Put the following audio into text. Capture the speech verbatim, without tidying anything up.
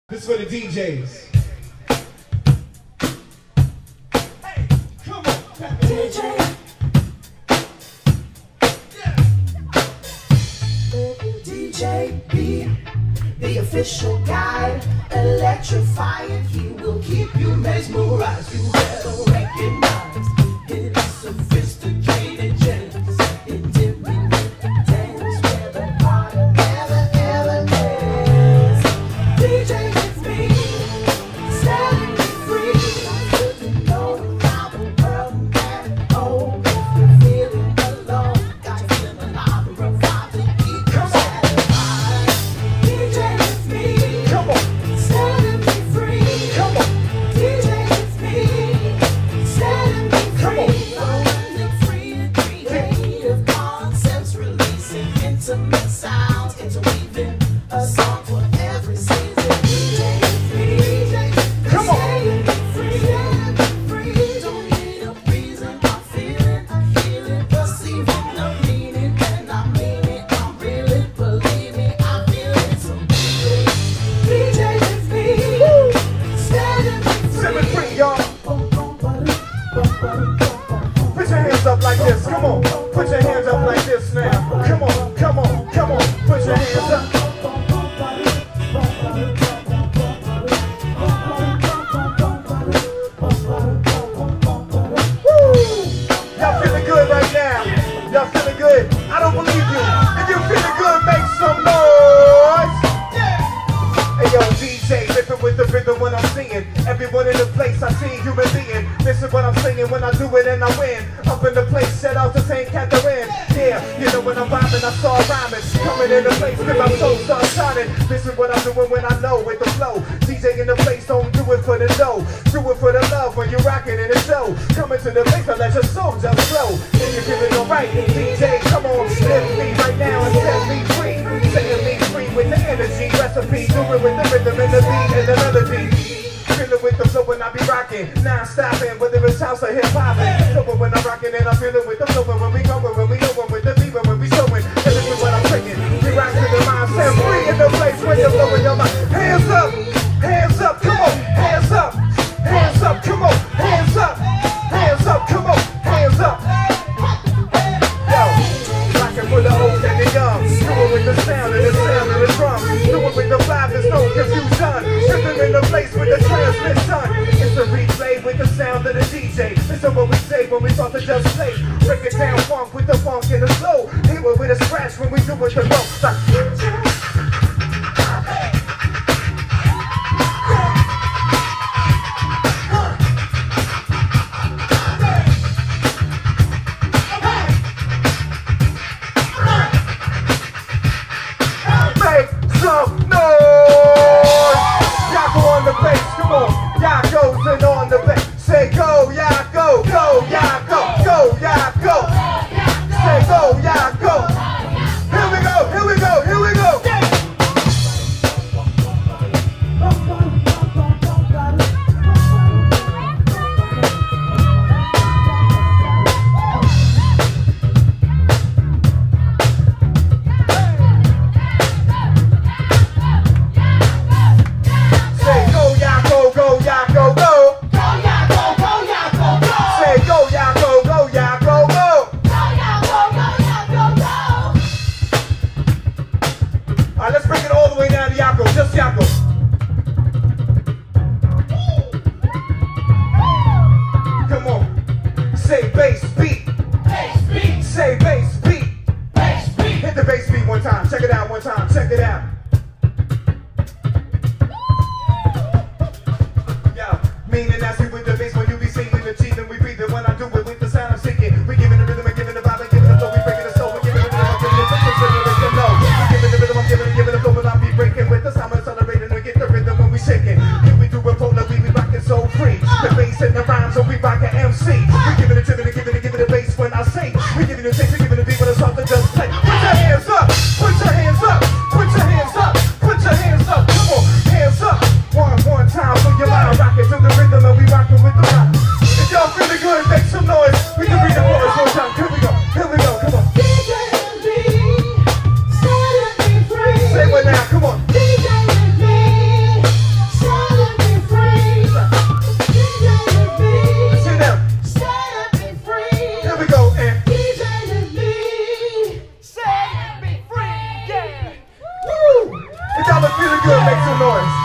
This for the D Js. Hey, come on, D J. Yeah. D J B, the official guide, electrifying. He will keep you mesmerized. You better recognize his sophisticated jazz. Intimate dance where the party never ever ends. D J with me, setting me free. Good to know around the world and oh, if you're feeling alone, got you feeling alive and revived to keep you satisfied. D J with me, Come on, setting me free. come on, D J with me, setting me Come on. free. Running free and creative concepts, releasing intimate sounds, interweaving a song for every season. D J with me, Come on. setting me free, setting me free. Don't need a reason, I'm feeling, I'm healing, perceiving the meaning, and I mean it. I'm really believing, I feel it. So D J with me, setting me free. set me free, y'all. Put your hands up like this, come on. Put your hands up like this now. Come on, come on, come on. Put your hands up. Woo! Y'all feeling good right now? Y'all feeling good? I don't believe you. If you feeling good, make some noise. Hey yo, D J, ripping with the rhythm when I'm singing. Everyone in the place, I see human being. Listen what I'm singing when I do it and I win. Up in the place, set out to Saint Catherine. Yeah, you know when I'm rhyming, I start rhyming. Coming in the place, cause my soul starts shining. Listen what I'm doing when I know with the flow. D J in the place, don't do it for the dough. Do it for the love when you're rocking in the show. Coming to the place, I let your soul just flow. If you're feeling alright, D J, come on, lift me right now and set me free. Setting me free with the energy recipe. Do it with the rhythm and the beat and the melody. Feel it with the flow when I be rocking, non-stopping, whether it's house or hip-hopping. Know it when I'm rocking and I feel it with the flow when we going, when we going with the beat, when we showing. And this is what I'm singing. We rock to the mind, set free in the place when you're blowing your mind. Hands up, hands up, come on, hands up, hands up, come on, hands up, hands up, come on, hands up. Yo, rocking for the old and the young. Do it with the sound and the sound of the drum. Do it with the vibe, there's no confusion. Rhythm in the place with the transmission. It's a replay with the sound of the D J. Listen what we say when we start to just play. Break it down funk with the funk and the slow. Hit it with a scratch when we do it the most. Like, make some noise. Y'all go on the bass, come on. Y'all goes and on the bass. Say go, y'all go, go, y'all go, go, y'all go. Say go, y'all go. Here we go, here we go, here we go. Say go, y'all go, go, y'all go, go. Say go, y'all go, go, y'all go, go. Alright, let's bring it all the way down to Yako, just Yako. Come on. Say bass beat. Say bass beat. Hit the bass beat one time. Check it out one time. Check it out. Yo, meaning that's it with the bass when you be singing, achieving, we breathing. When I do it with the sound I'm singing, we giving the rhythm and giving the vibe and giving the flow. We breaking the soul, we giving the rhythm, I'm giving the acceleration low. We giving the rhythm, I'm giving it, giving the flow, but I be breaking with the sound accelerating and get the rhythm when we shaking. Here we do a pole, we be rocking so free. The bass and the rhymes, so we rockin' M C. We giving it, giving it, giving it, giving the bass when I sing. We giving the taste, we giving the beat when it's off to just play. Put your hands up, put your hands up, put your hands up, put your hands up. Come on, hands up. One, one time for your mind, rockin' to the rhythm and we rockin' with the rock. If y'all feeling good, make some noise. We can read the chorus one time. Here we go, here we go, come on. Say what now, come on. good, make some noise.